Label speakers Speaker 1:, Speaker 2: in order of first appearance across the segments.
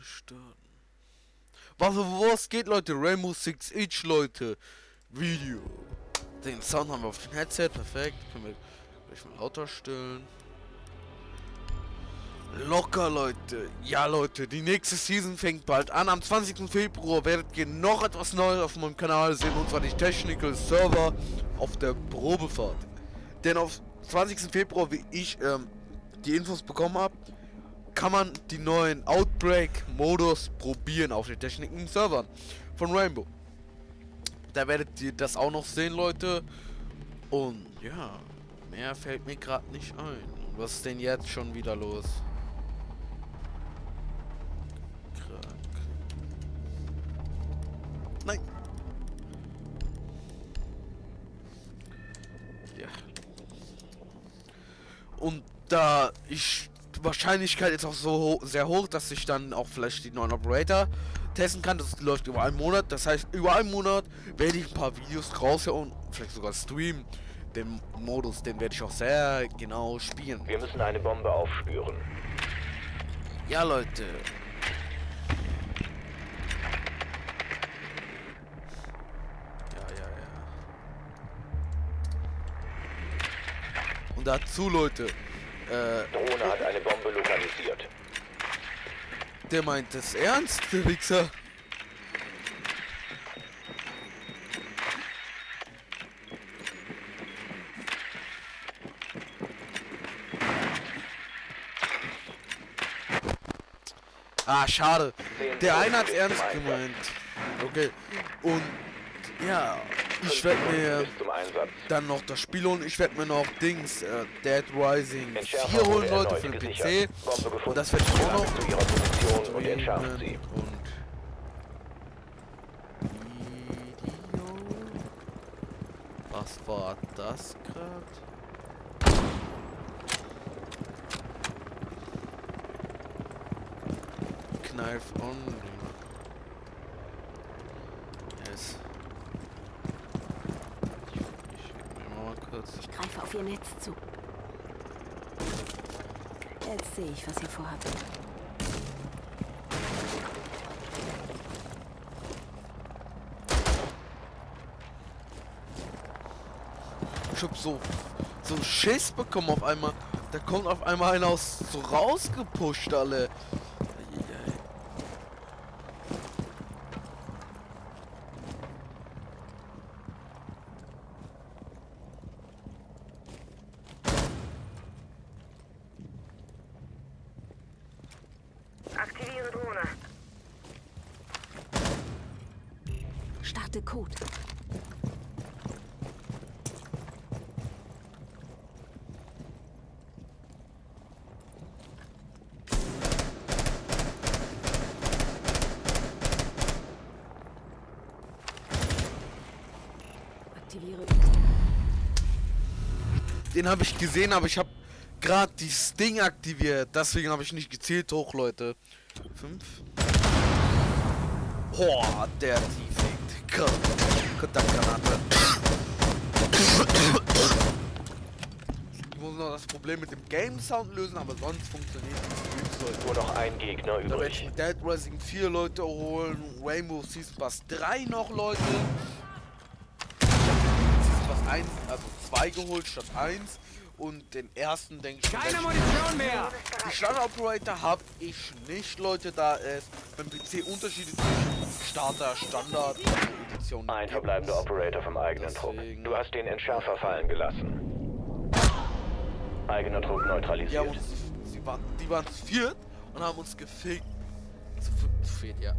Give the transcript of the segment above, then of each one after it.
Speaker 1: Starten. Was geht, Leute? Rainbow Six Siege, Leute. Video. Den Sound haben wir auf dem Headset. Perfekt. Können wir gleich mal lauter stellen. Locker, Leute. Ja, Leute. Die nächste Season fängt bald an. Am 20. Februar werdet ihr noch etwas Neues auf meinem Kanal sehen. Und zwar die Technical Server auf der Probefahrt. Denn auf 20. Februar, wie ich die Infos bekommen habe, kann man die neuen Outbreak-Modus probieren auf den Techniken Servern von Rainbow. Da werdet ihr das auch noch sehen, Leute. Und ja, mehr fällt mir gerade nicht ein. Was ist denn jetzt schon wieder los? Krank. Nein. Ja. Und da ich Wahrscheinlichkeit ist auch so sehr hoch, dass ich dann auch vielleicht die neuen Operator testen kann. Das läuft über einen Monat. Das heißt, über einen Monat werde ich ein paar Videos raushauen, vielleicht sogar streamen. Den Modus, den werde ich auch sehr genau spielen.
Speaker 2: Wir müssen eine Bombe aufspüren.
Speaker 1: Ja, Leute. Ja. Und dazu, Leute.
Speaker 2: Drohne hat eine Bombe lokalisiert.
Speaker 1: Der meint es ernst, der Wichser. Ah, schade. Der eine hat ernst gemeint. Okay. Und ja, ich werde mir dann noch das Spiel holen. Ich werde mir noch Dead Rising 4 holen, Leute, für den PC. Und das werde ich auch noch streamen. Und was war das gerade? Knife on. Yes.
Speaker 3: Ich greife auf ihr Netz zu. Jetzt sehe ich, was ihr vorhabt.
Speaker 1: Ich hab so Schiss bekommen auf einmal. Da kommt auf einmal einer so rausgepusht, alle.
Speaker 4: Aktiviere Drohne.
Speaker 3: Starte Code. Aktiviere.
Speaker 1: Den habe ich gesehen, aber ich habe gerade dieses Ding aktiviert. Deswegen habe ich nicht gezählt hoch, Leute. 5. Boah, der Defekt. Kontaktgranate. Ich muss noch das Problem mit dem Game Sound lösen, aber sonst funktioniert es.
Speaker 2: Nur noch ein Gegner
Speaker 1: Da werde ich
Speaker 2: übrig.
Speaker 1: mit Dead Rising 4 Leute holen. Rainbow Six Pass 3 noch, Leute. Six Pass 1, also 2 geholt statt 1. Und den ersten, denke ich,
Speaker 5: Keine Munition mehr!
Speaker 1: die Standard Operator habe ich nicht, Leute, da es beim PC Unterschiede zwischen Starter, Standard und Edition
Speaker 2: Ein
Speaker 1: gibt.
Speaker 2: verbleibender Operator vom eigenen Trupp.
Speaker 1: Deswegen-
Speaker 2: Du hast den Entschärfer fallen gelassen. Eigener Trupp
Speaker 1: Die haben
Speaker 2: neutralisiert.
Speaker 1: uns, die waren zu viert und haben uns gefickt. Zu viert, ja.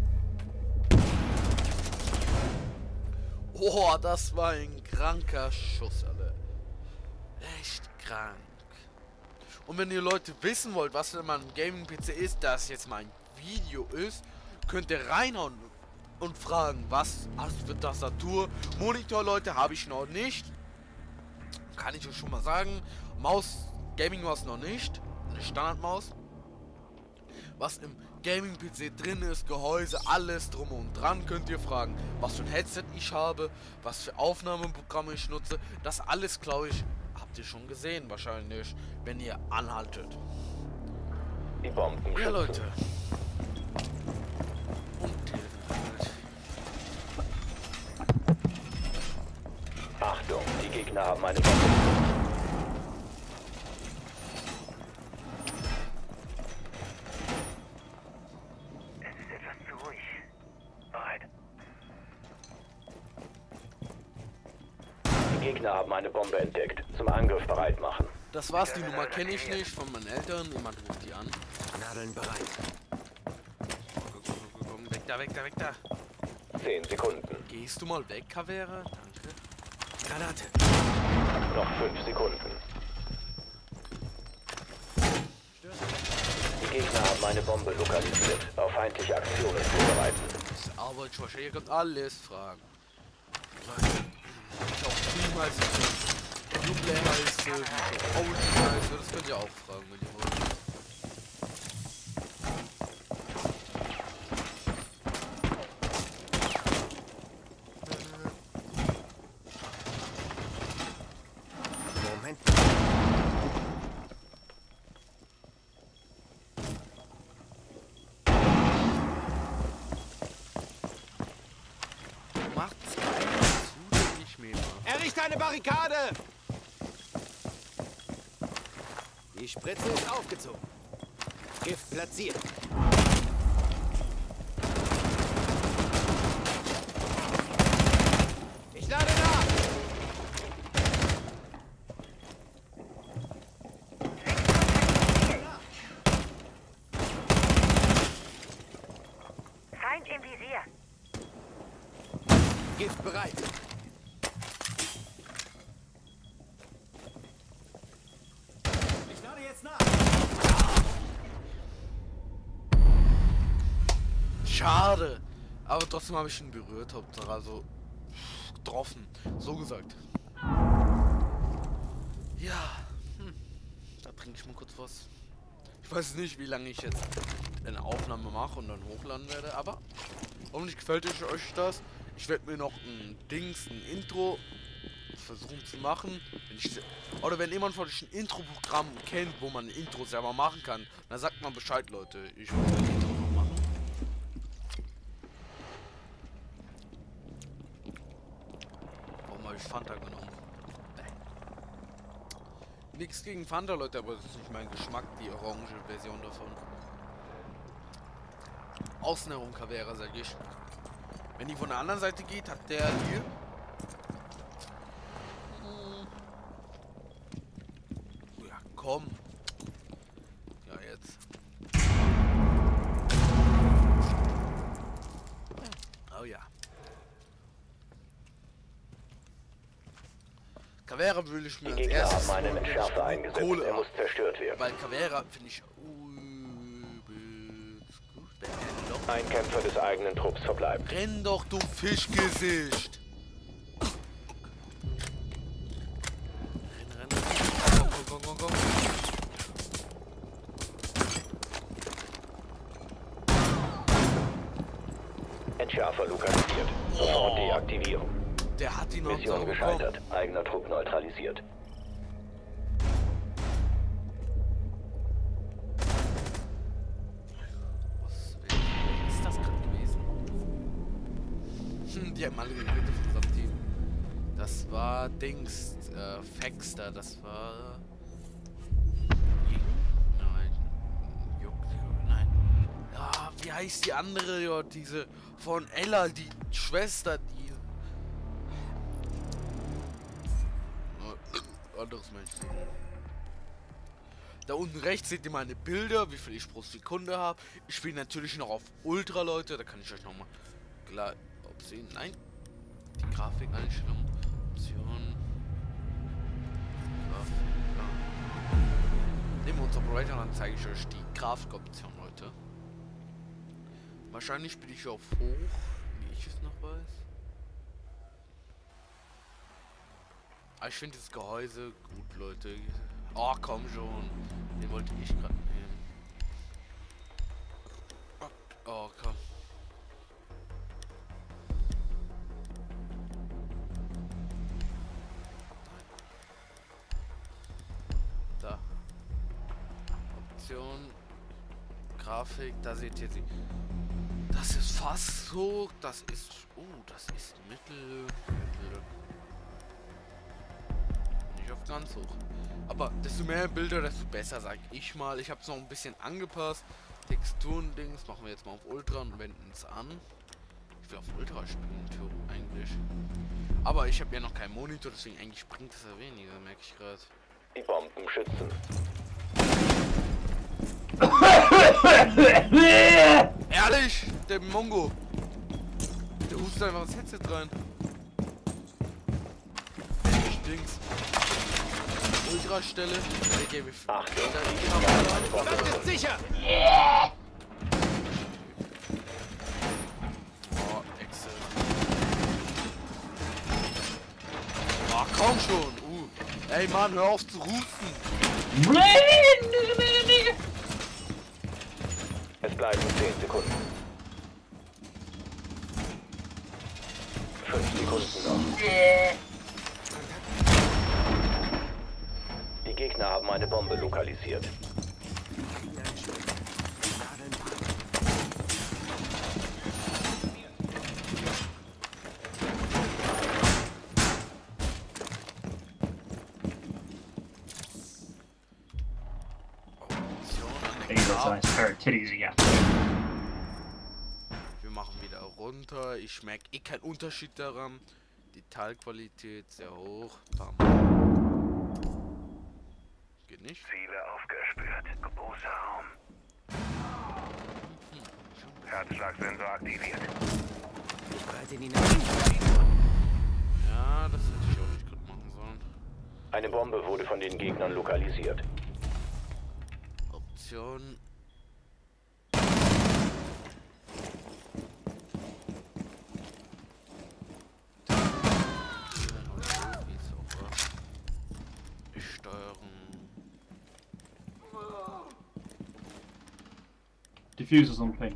Speaker 1: Oh, das war ein kranker Schuss, alle. Echt krank. Und wenn ihr Leute wissen wollt, was denn mal ein Gaming-PC ist, das jetzt mein Video ist, könnt ihr reinhauen und fragen, was hast du für Tastatur? Monitor, Leute, habe ich noch nicht. Kann ich euch schon mal sagen. Maus, Gaming-Maus noch nicht. Eine Standardmaus. Was im Gaming-PC drin ist, Gehäuse, alles drum und dran, könnt ihr fragen, was für ein Headset ich habe, was für Aufnahmeprogramme ich nutze. Das alles, glaube ich, habt ihr schon gesehen wahrscheinlich, wenn ihr anhaltet.
Speaker 2: Die Bomben
Speaker 1: Ja,
Speaker 2: schützen.
Speaker 1: Leute.
Speaker 2: haben eine Bombe.
Speaker 4: Es ist etwas zu ruhig. Bereit.
Speaker 2: Die Gegner haben eine Bombe entdeckt. Zum Angriff bereit machen.
Speaker 1: Das war's, die Nummer kenne ich nicht von meinen Eltern. Jemand ruft die an.
Speaker 5: Nadeln bereit.
Speaker 1: Komm, weg da, weg da, weg da.
Speaker 2: 10 Sekunden.
Speaker 1: Gehst du mal weg, Kavera? Danke.
Speaker 5: Granate.
Speaker 2: Noch 5 Sekunden. Die Gegner haben eine Bombe lokalisiert. Auf feindliche Aktionen vorbereiten.
Speaker 1: Das Arbeitsschwache, ihr könnt alles fragen. Ich auch niemals Nuclear heiße, wie ich auch Audi heiße, das könnt ihr auch fragen, wenn ihr wollt.
Speaker 5: Moment.
Speaker 1: Macht's keinen nicht mehr.
Speaker 5: Errichte eine Barrikade! Die Spritze ist aufgezogen. Gift platziert. Ich lade nach!
Speaker 4: Feind im Visier.
Speaker 5: Gift bereit. Ich lade jetzt nach.
Speaker 1: Schade. Aber trotzdem habe ich ihn berührt, Hauptsache also getroffen. So gesagt. Ja. Da trinke ich mal kurz was. Ich weiß nicht, wie lange ich jetzt eine Aufnahme mache und dann hochladen werde, aber hoffentlich gefällt euch das. Ich werde mir noch ein Intro versuchen zu machen. Oder wenn jemand von euch ein Intro-Programm kennt, wo man ein Intro selber machen kann, dann sagt man Bescheid, Leute. Ich will ein Intro noch machen. Warum habe ich Fanta genommen? Nichts gegen Fanta, Leute, aber das ist nicht mein Geschmack, die orange Version davon. Außenherum Kavera, sag ich. Wenn die von der anderen Seite geht, hat der hier. Ja, komm. Ja, jetzt. Oh ja. Kavera will ich mir
Speaker 2: Die
Speaker 1: als
Speaker 2: Gegner
Speaker 1: erstes
Speaker 2: haben einen Entschärfer eingesetzt.
Speaker 1: Kohle
Speaker 2: Er
Speaker 1: ab.
Speaker 2: muss zerstört werden.
Speaker 1: Weil Kavera finde ich übelst gut.
Speaker 2: Ein Kämpfer des eigenen Trupps verbleibt.
Speaker 1: Renn doch, du Fischgesicht! Renn. Komm.
Speaker 2: Entschärfer lokalisiert. Sofort Deaktivierung.
Speaker 1: Der hat ihn noch
Speaker 2: Mission
Speaker 1: so
Speaker 2: gescheitert. Eigener Trupp neutralisiert.
Speaker 1: Was ist das gerade gewesen? Die haben alle geredet von unserem Team. Das war Dings, Faxter, das war... Nein. Ja, wie heißt die andere, ja, diese von Ella, die Schwester, die... Anderes Mensch. Da unten rechts seht ihr meine Bilder, wie viel ich pro Sekunde habe. Ich spiele natürlich noch auf Ultra, Leute. Da kann ich euch nochmal klar sehen. Nein. Die Grafikeinstellung. Option. Grafik. Ja. Nehmen wir uns Operator, dann zeige ich euch die Grafikoption, Leute. Wahrscheinlich bin ich auf hoch, wie ich es noch weiß. Aber ich finde das Gehäuse gut, Leute. Oh, komm schon. Den wollte ich gerade nehmen. Oh, komm. Da. Option. Grafik, da seht ihr sie. Das ist fast so. Das ist. Oh, das ist Mittel. ganz hoch. Aber desto mehr Bilder, desto besser, sag ich mal. Ich habe es noch ein bisschen angepasst. Texturen-Dings machen wir jetzt mal auf Ultra und wenden es an. Ich will auf Ultra spielen, eigentlich. Aber ich habe ja noch keinen Monitor, deswegen eigentlich bringt es ja weniger, merke ich gerade.
Speaker 2: Die Bomben schützen.
Speaker 1: Ehrlich, der Mongo. Der hustet einfach ins Headset rein. Dings. Ultrastelle.
Speaker 2: Achtung,
Speaker 5: Das ist sicher!
Speaker 1: Oh, Excel. Oh, komm schon. Ey Mann, hör auf zu rufen.
Speaker 2: es bleiben 10 Sekunden. 5 Sekunden noch. Die Gegner haben eine Bombe lokalisiert.
Speaker 1: Wir machen wieder runter. Ich merke eh keinen Unterschied daran. Detailqualität sehr hoch. Bam. Geht nicht.
Speaker 4: Ziele aufgespürt. Großer Raum. Herzschlagsensor aktiviert.
Speaker 5: Ich behalte ihn nach.
Speaker 1: Ja, das hätte ich auch nicht gut machen sollen.
Speaker 2: Eine Bombe wurde von den Gegnern lokalisiert.
Speaker 1: Option.
Speaker 6: Diffuser's on ping.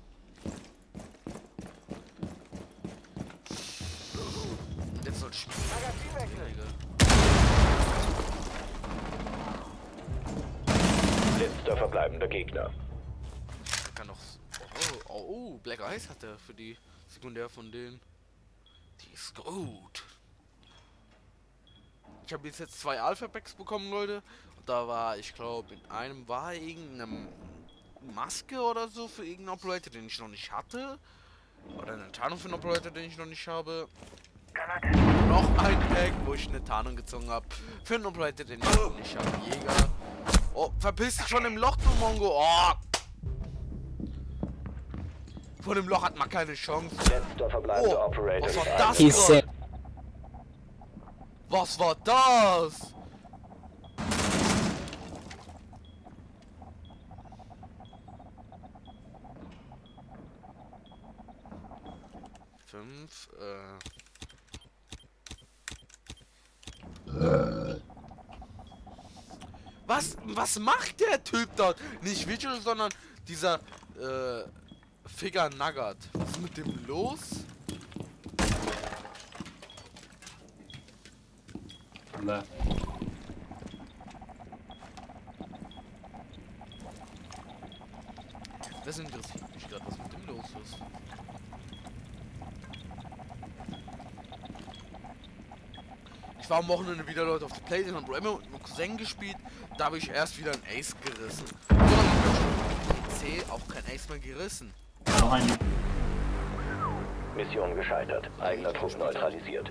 Speaker 1: Und jetzt soll spielen.
Speaker 2: Letzter verbleibender Gegner.
Speaker 1: Er kann noch. Oh, Black Ice hat er für die Sekundär von denen. Die ist gut. Ich habe jetzt 2 Alpha-Packs bekommen, Leute. Und da war, ich glaube, in einem war irgendeine Maske oder so für irgendeinen Operator, den ich noch nicht hatte. Oder eine Tarnung für einen Operator, den ich noch nicht habe. Noch ein Pack, wo ich eine Tarnung gezogen habe. Für einen Operator, den ich noch nicht habe. Jäger. Oh, verpiss dich von dem Loch, du Mongo. Oh. Vor dem Loch hat man keine Chance.
Speaker 2: Letzter verbleibender
Speaker 1: Oh,
Speaker 2: Operator
Speaker 1: was war
Speaker 2: ist
Speaker 1: das
Speaker 2: eingesetzt.
Speaker 1: gerade? Was war das? Fünf, Was macht der Typ dort? Nicht Vigil, sondern dieser, Figure Nugget. Was ist mit dem los?
Speaker 6: Left.
Speaker 1: Das interessiert mich gerade, was mit dem los ist. Ich war am Wochenende wieder, Leute, auf der Playstation und Remo mit meinem Cousin gespielt. Da habe ich erst wieder ein Ace gerissen. So lange habe ich PC auch kein Ace mehr gerissen.
Speaker 6: Behind you.
Speaker 2: Mission gescheitert. Eigener Trupp neutralisiert.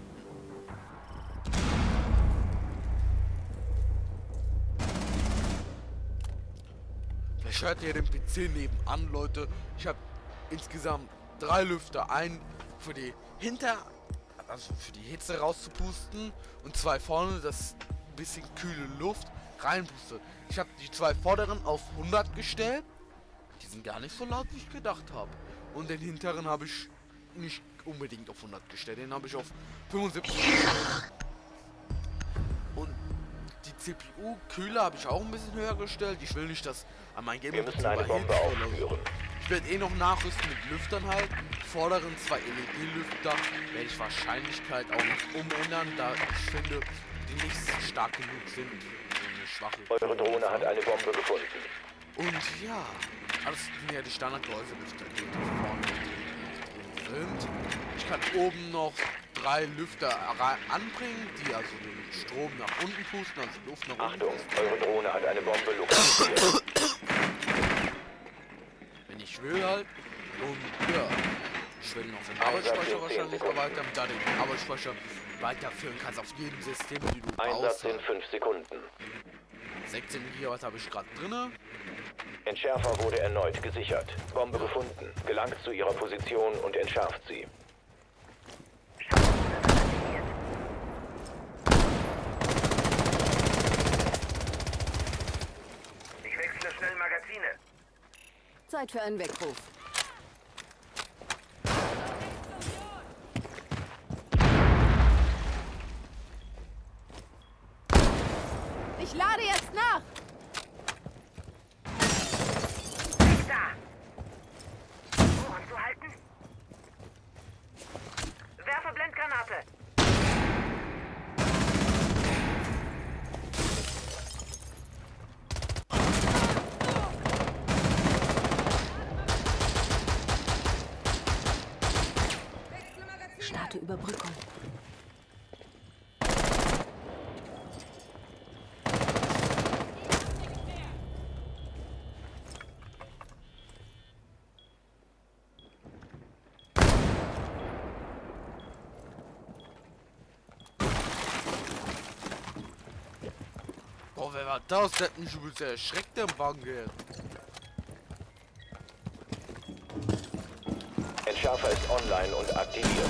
Speaker 1: Vielleicht hört ihr den PC nebenan, Leute. Ich habe insgesamt 3 Lüfter. Einen für die also für die Hitze rauszupusten und 2 vorne, das ein bisschen kühle Luft reinpustet. Ich habe die 2 vorderen auf 100 gestellt. Die sind gar nicht so laut, wie ich gedacht habe. Und den hinteren habe ich nicht unbedingt auf 100 gestellt. Den habe ich auf 75 gestellt. Und die CPU-Kühler habe ich auch ein bisschen höher gestellt. Ich will nicht, dass an mein Gaming
Speaker 2: Wir müssen eine Bombe aufspüren.
Speaker 1: Ich werde eh noch nachrüsten mit Lüftern halt. Vorderen 2 LED-Lüfter werde ich Wahrscheinlichkeit auch noch umändern, da ich finde, die nicht stark genug sind. Eine schwache.
Speaker 2: Eure Drohne hat eine Bombe gefunden.
Speaker 1: Und ja, das sind ja die Standardläufe, die vorne drin sind. Ich kann oben noch 3 Lüfter anbringen, die also den Strom nach unten pusten, also die Luft nach unten.
Speaker 2: Achtung, eure Drohne hat eine Bombe lokalisiert.
Speaker 1: Wenn ich will halt. Und ja, ich will noch den Arbeitsspeicher wahrscheinlich erweitern, da den Arbeitsspeicher weiterführen kannst auf jedem System, die du
Speaker 2: Einsatz
Speaker 1: brauchst.
Speaker 2: in 5 Sekunden.
Speaker 1: 16 GB habe ich gerade drinne.
Speaker 2: Entschärfer wurde erneut gesichert. Bombe gefunden. Gelangt zu ihrer Position und entschärft sie.
Speaker 4: Ich wechsle schnell Magazine.
Speaker 3: Zeit für einen Weckruf. Ich lade jetzt nach.
Speaker 4: Da! Ohren zu halten. Werfe Blendgranate.
Speaker 3: Starte Überbrückung.
Speaker 1: Boah, wer war das? Der hat mich übelst erschreckt, der Bankett.
Speaker 2: Entschärfer ist online und aktiviert.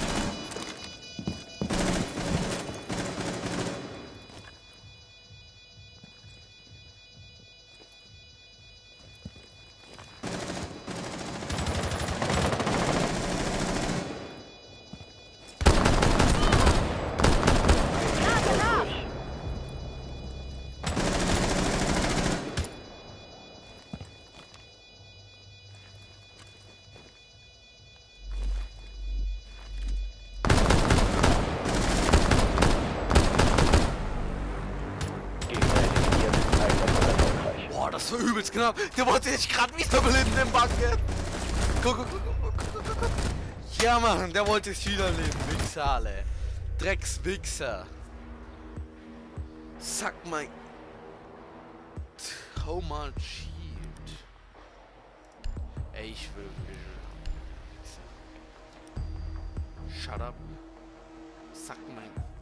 Speaker 1: Das war übelst knapp. Der wollte sich gerade wiederbeleben, den Bankett. Guck. Ja, Mann, der wollte sich wiederleben. Wichser, alle. Dreckswichser. Suck my... How much shield? Ey, ich will... Shut up. Suck my...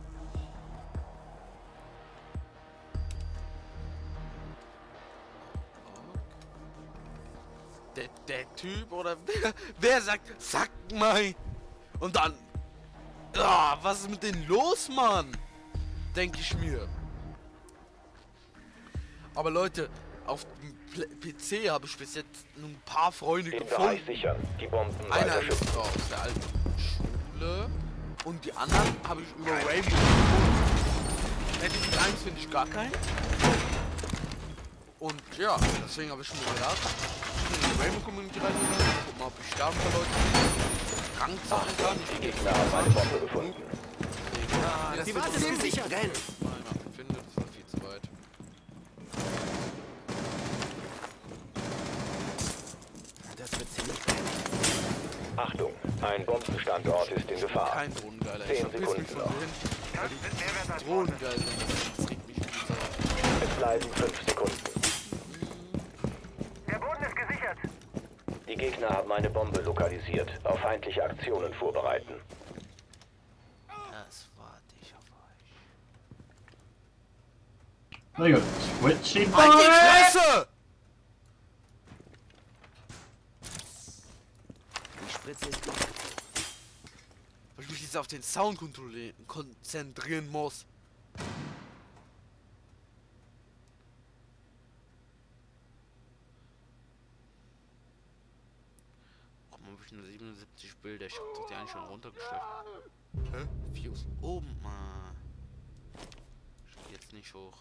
Speaker 1: Der Typ oder wer sagt, sag mal. Und dann, was ist mit denen los, Mann? Denke ich mir. Aber Leute, auf dem PC habe ich bis jetzt nur ein paar Freunde
Speaker 2: Den Bereich
Speaker 1: gefunden.
Speaker 2: sichern. Die Bomben
Speaker 1: Einer
Speaker 2: weiter schützen.
Speaker 1: ist aus der alten Schule und die anderen habe ich über Rainbow gefunden. Battlefield 1 finde ich gar keinen. Und ja, deswegen habe ich mir gedacht, ich bin in die Rainbow Community reingegangen, guck mal, ob ich da ein paar Leute krank sein kann.
Speaker 2: Die Gegner haben eine Bombe gefunden.
Speaker 1: Ja, das
Speaker 5: Die
Speaker 1: wird
Speaker 5: Wand ist gesichert. Renn!
Speaker 1: ich finde, das war viel zu weit.
Speaker 5: Das wird ziemlich brennend.
Speaker 2: Achtung, ein Bombenstandort ist in Gefahr.
Speaker 1: Kein Drohnengeiler.
Speaker 2: 10
Speaker 1: Ich verpiss mich
Speaker 2: Sekunden
Speaker 1: von
Speaker 2: noch.
Speaker 1: denen, weil die
Speaker 4: Mehrwert als
Speaker 1: Drohnengeil sind. Das regt mich übelst auf.
Speaker 2: Es bleiben 5 Sekunden.
Speaker 4: Der Boden ist gesichert.
Speaker 2: Die Gegner haben eine Bombe lokalisiert. Auf feindliche Aktionen vorbereiten.
Speaker 1: Das warte ich auf euch.
Speaker 6: There you go. Switchy
Speaker 1: Halt die
Speaker 6: bullet!
Speaker 1: Fresse!
Speaker 5: Die Spritze ist gut.
Speaker 1: Weil ich mich jetzt auf den Sound konzentrieren muss. Warum habe ich nur 77 Bilder? Ich habe doch die eigentlich schon runtergestellt. Hä? Views oben. Ich geh jetzt nicht hoch.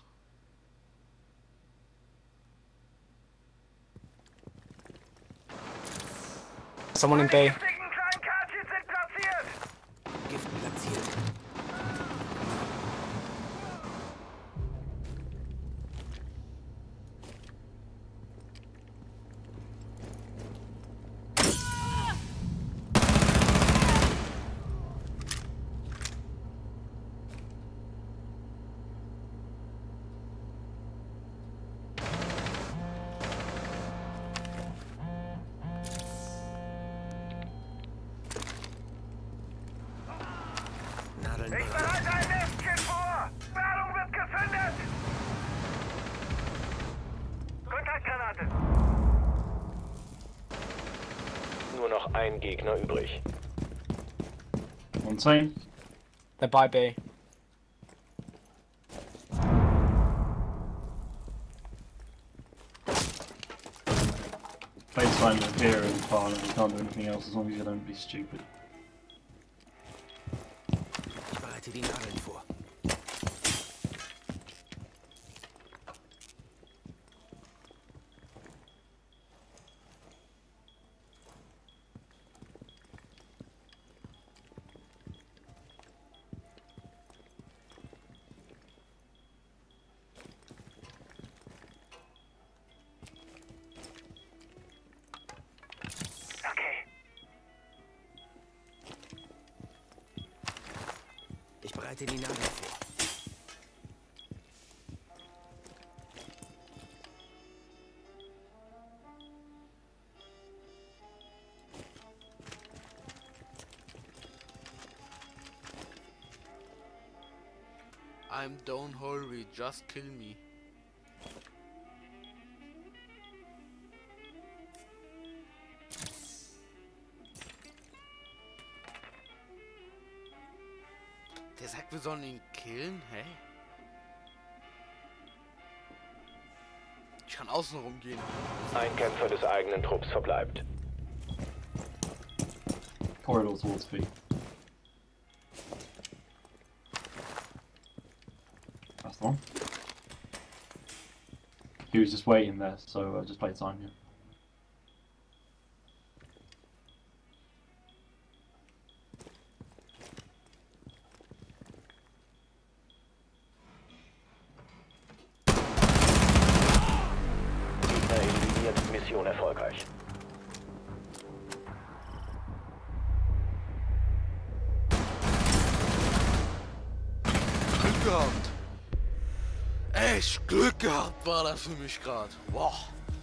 Speaker 7: Someone in Bay.
Speaker 4: Die kleinen Kartschits sind platziert.
Speaker 5: Gift platziert.
Speaker 2: noch ein Gegner übrig.
Speaker 6: One team.
Speaker 7: They're by B.
Speaker 6: Baseline with here and far, and you can't do anything else as long as you don't be stupid.
Speaker 5: Ich bereite die Nadeln vor.
Speaker 4: Okay.
Speaker 5: Ich bereite die Nadeln vor.
Speaker 1: Don't hurry, just kill me. Der sagt, wir sollen ihn killen? Hä? Ich kann außen rumgehen.
Speaker 2: Ein Kämpfer des eigenen Trupps verbleibt.
Speaker 6: Corridor towards B. That's the one. He was just waiting there, so just play time, yeah.
Speaker 2: Gegner eliminiert, Mission erfolgreich.
Speaker 1: Glück gehabt. Echt Glück gehabt war das für mich gerade. Boah.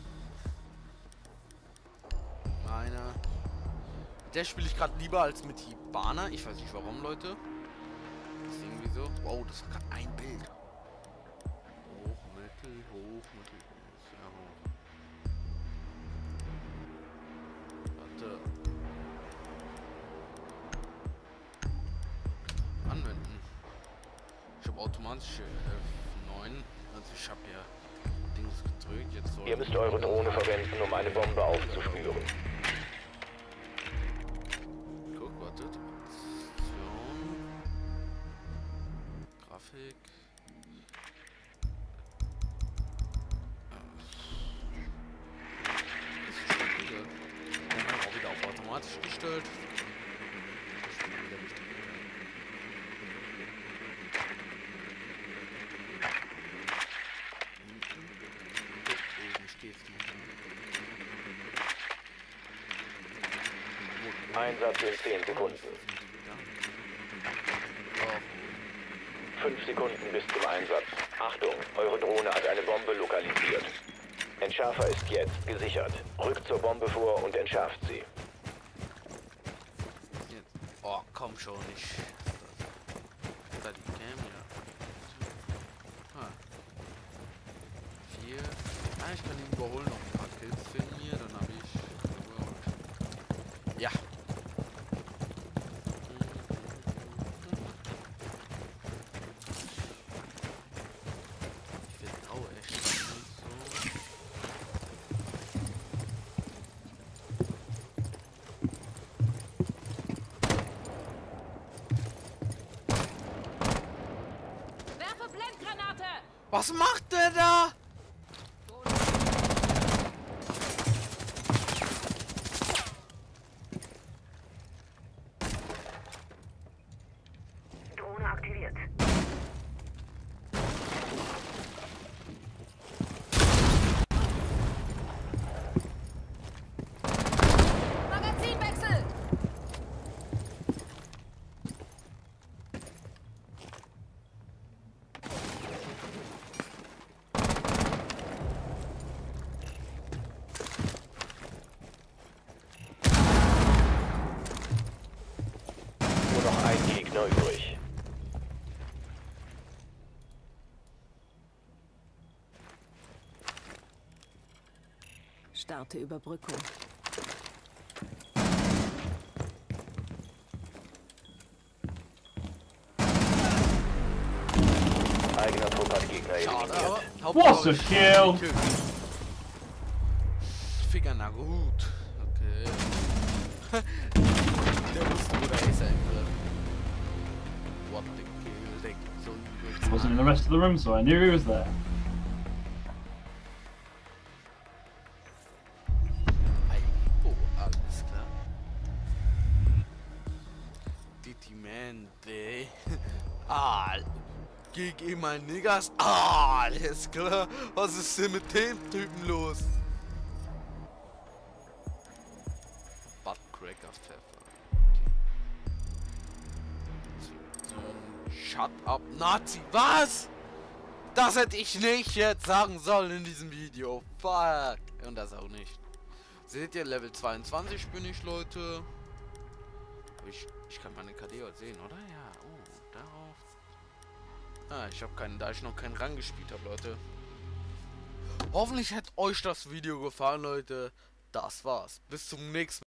Speaker 1: Meine. Der spiele ich gerade lieber als mit Hibana. Ich weiß nicht warum, Leute. Das ist irgendwie so. Wow, das war gerade ein Bild. Hoch, mittel, sehr hoch. Warte. Anwenden. Ich habe automatisch F9. Also ich habe ja Dings gedrückt. Jetzt soll
Speaker 2: Ihr müsst eure Drohne verwenden, um eine Bombe aufzuspüren.
Speaker 1: Guck, wartet. Option. Grafik. Das ist schon wieder. Wir haben auch wieder auf automatisch gestellt. Das ist schon wieder wichtig. Oben steht's.
Speaker 2: Einsatz in 10 Sekunden. 5 Sekunden bis zum Einsatz. Achtung, eure Drohne hat eine Bombe lokalisiert. Entschärfer ist jetzt gesichert. Rückt zur Bombe vor und entschärft sie.
Speaker 1: Jetzt. Oh, komm schon, nicht. Da die Cam, ja. Ah. 4. Ah, ich kann ihn überholen, noch ein paar Kills finden hier, dann habe ich überholt. Ja. Ich vertraue echt nicht so.
Speaker 3: Werfe Blendgranate!
Speaker 1: Was macht der da?
Speaker 4: Drohne aktiviert.
Speaker 3: Magazinwechsel!
Speaker 2: Nur noch ein Gegner übrig.
Speaker 3: Starte Überbrückung.
Speaker 2: eigener Trupp hat Gegner
Speaker 1: Schade,
Speaker 2: eliminiert.
Speaker 1: aber
Speaker 6: Was a kill!
Speaker 1: Finger, na gut. Okay. Der wusste, wo der Ace sein wird. What the kill, der gibt so übel.
Speaker 6: He wasn't in the rest of the room, so I knew he was there.
Speaker 1: Oh, alles klar. Ditimente. Ah, GG mein Niggas. Ah, alles klar. Was ist denn mit dem Typen los? Buttcracker Pfeffer. Shut up, Nazi. Was? Das hätte ich nicht jetzt sagen sollen in diesem Video. Fuck. Und das auch nicht. Seht ihr, Level 22 bin ich, Leute. Ich kann meine KD heute sehen, oder? Ja, oh, darauf. Ah, ich habe keinen, da ich noch keinen Rang gespielt habe, Leute. Hoffentlich hat euch das Video gefallen, Leute. Das war's. Bis zum nächsten Mal.